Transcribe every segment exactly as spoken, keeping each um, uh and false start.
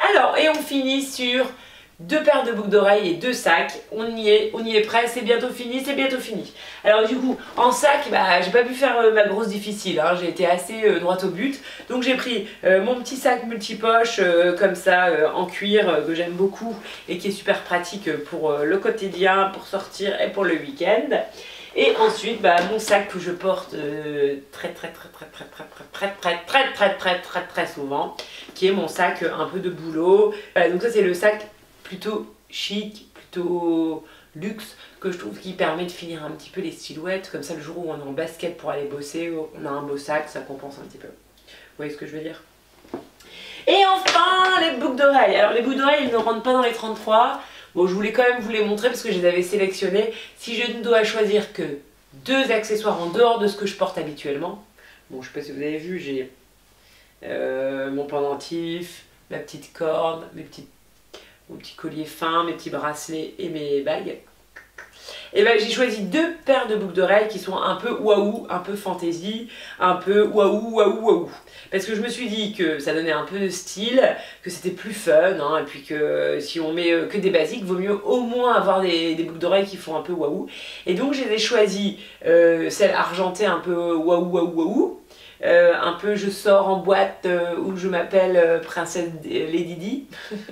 Alors, et on finit sur deux paires de boucles d'oreilles et deux sacs. On y est, on y est prêt, c'est bientôt fini, c'est bientôt fini. Alors du coup, en sac, bah, j'ai pas pu faire euh, ma grosse difficile, hein. J'ai été assez euh, droite au but. Donc j'ai pris euh, mon petit sac multipoche, euh, comme ça, euh, en cuir, euh, que j'aime beaucoup et qui est super pratique pour euh, le quotidien, pour sortir et pour le week-end. Et ensuite, bah, mon sac que je porte euh, très très très très très très très très très très très très très très souvent, qui est mon sac euh, un peu de boulot. Voilà, donc ça c'est le sac plutôt chic, plutôt luxe, que je trouve qui permet de finir un petit peu les silhouettes, comme ça le jour où on est en basket pour aller bosser, on a un beau sac, ça compense un petit peu. Vous voyez ce que je veux dire? Et enfin, les boucles d'oreilles. Alors les boucles d'oreilles, elles ne rentrent pas dans les trente-trois. Bon, je voulais quand même vous les montrer parce que je les avais sélectionnées. Si je ne dois choisir que deux accessoires en dehors de ce que je porte habituellement, bon, je sais pas si vous avez vu, j'ai euh, mon pendentif, ma petite corde, mes petites mon petit collier fin, mes petits bracelets et mes bagues. Et ben j'ai choisi deux paires de boucles d'oreilles qui sont un peu waouh, un peu fantaisie, un peu waouh, waouh, waouh. Parce que je me suis dit que ça donnait un peu de style, que c'était plus fun, hein, et puis que si on met que des basiques, vaut mieux au moins avoir des, des boucles d'oreilles qui font un peu waouh. Et donc je les ai choisies, euh, celles argentées un peu waouh, waouh, waouh. Euh, un peu je sors en boîte euh, où je m'appelle euh, Princesse Lady Di.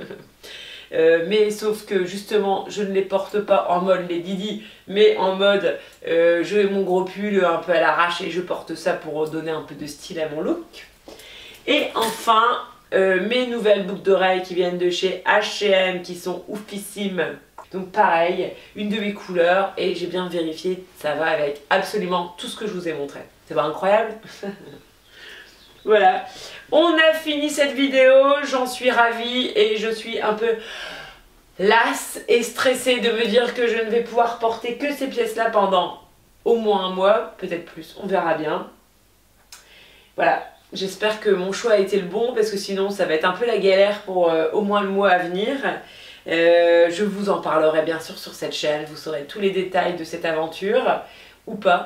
Euh, mais sauf que justement je ne les porte pas en mode Lady Di, mais en mode euh, je mets mon gros pull un peu à l'arrache et je porte ça pour donner un peu de style à mon look. Et enfin euh, mes nouvelles boucles d'oreilles qui viennent de chez H et M qui sont oufissimes. Donc pareil, une de mes couleurs et j'ai bien vérifié, ça va avec absolument tout ce que je vous ai montré. C'est pas incroyable? Voilà, on a fini cette vidéo, j'en suis ravie et je suis un peu lasse et stressée de me dire que je ne vais pouvoir porter que ces pièces-là pendant au moins un mois, peut-être plus, on verra bien. Voilà, j'espère que mon choix a été le bon parce que sinon ça va être un peu la galère pour euh, au moins le mois à venir. Euh, je vous en parlerai bien sûr sur cette chaîne, vous saurez tous les détails de cette aventure, ou pas.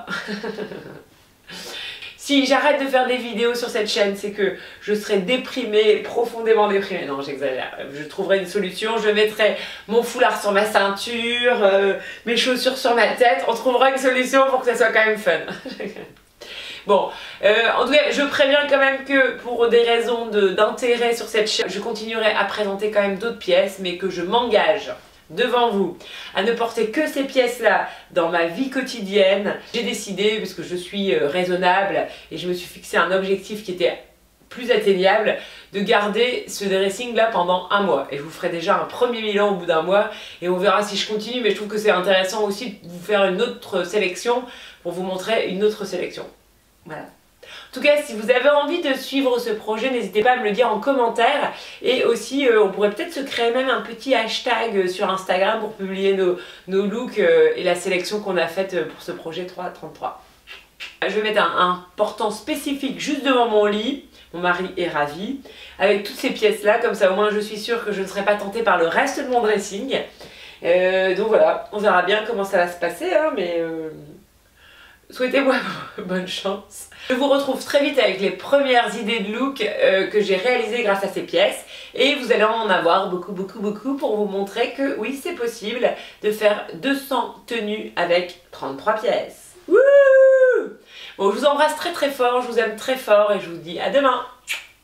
Si j'arrête de faire des vidéos sur cette chaîne, c'est que je serai déprimée, profondément déprimée. Non, j'exagère. Je trouverai une solution. Je mettrai mon foulard sur ma ceinture, euh, mes chaussures sur ma tête. On trouvera une solution pour que ça soit quand même fun. Bon, euh, en tout cas, je préviens quand même que pour des raisons d'intérêt sur cette chaîne, je continuerai à présenter quand même d'autres pièces, mais que je m'engage devant vous à ne porter que ces pièces là dans ma vie quotidienne. J'ai décidé, parce que je suis raisonnable et je me suis fixé un objectif qui était plus atteignable, de garder ce dressing là pendant un mois, et je vous ferai déjà un premier bilan au bout d'un mois et on verra si je continue, mais je trouve que c'est intéressant aussi de vous faire une autre sélection pour vous montrer une autre sélection. Voilà. En tout cas, si vous avez envie de suivre ce projet, n'hésitez pas à me le dire en commentaire. Et aussi, euh, on pourrait peut-être se créer même un petit hashtag sur Instagram pour publier nos, nos looks euh, et la sélection qu'on a faite pour ce projet trois trente-trois. Je vais mettre un, un portant spécifique juste devant mon lit. Mon mari est ravi. Avec toutes ces pièces-là, comme ça au moins je suis sûre que je ne serai pas tentée par le reste de mon dressing. Euh, donc voilà, on verra bien comment ça va se passer, hein, mais... Euh... Souhaitez-moi bonne chance. Je vous retrouve très vite avec les premières idées de look euh, que j'ai réalisées grâce à ces pièces. Et vous allez en avoir beaucoup, beaucoup, beaucoup pour vous montrer que oui, c'est possible de faire deux cents tenues avec trente-trois pièces. Wouh! Bon, je vous embrasse très très fort, je vous aime très fort et je vous dis à demain.